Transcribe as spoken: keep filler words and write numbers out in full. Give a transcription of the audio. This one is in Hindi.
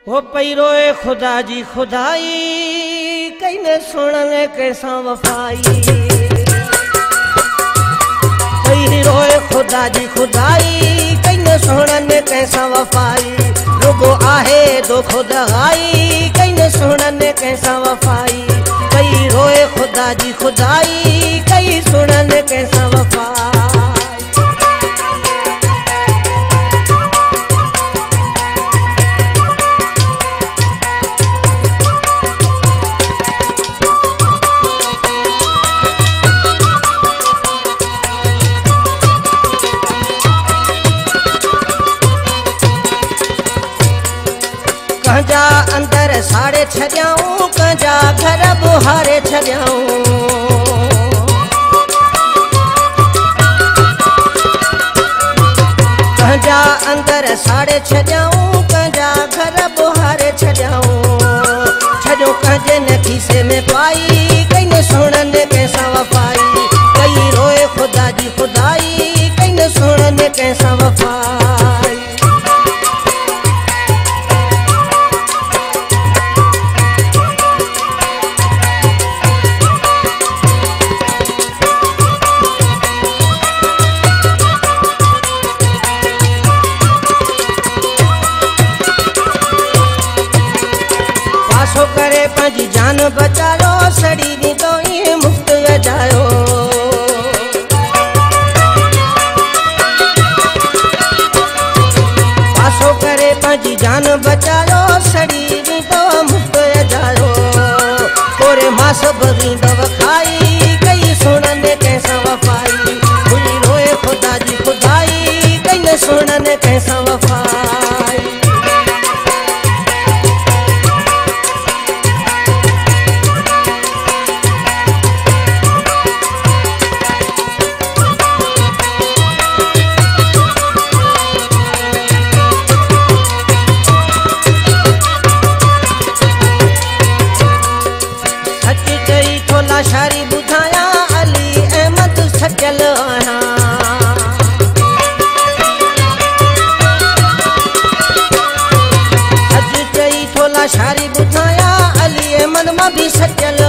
वो पई रोए खुदा जी खुदाई कईने सुनने कैसा वफाई। पई रोए खुदा जी खुदाई कईने सुनने कैसा वफाई। रुगो आहे दो खुदाई कईने सुनने कैसा वफाई। पई रोए खुदा जी खुदाई कई सुनने कैसा वफाई। कंजा अंदर साड़े छड़ियाऊं कंजा घर बुहारे छड़ियाऊं। कंजा अंदर साड़े छड़ियाऊं कंजा घर बुहारे छड़ियाऊं। छड़ो कंजे ने खीसे में पाई कईने सुनने कैसा वफाई। कई रोए खुदा जी खुदाई कईने सुनने कैसा वफाई। करे पंहिंजी जान बचायो सड़ी दी तो ये मुफ्त वजायो। पासो करे पंहिंजी जान बचायो सड़ी दी तो मुफ्त वजायो। कोरे मास बगींदो खाई कई सुनने कैसा वफाई। खुली रोए खुदा जी खुदाई कई सुनने कैसा वफाई। शारी बुधाया अली अहमद सजल आया। अज कई थोला शारी बुधाया अली अहमद मां भी सजल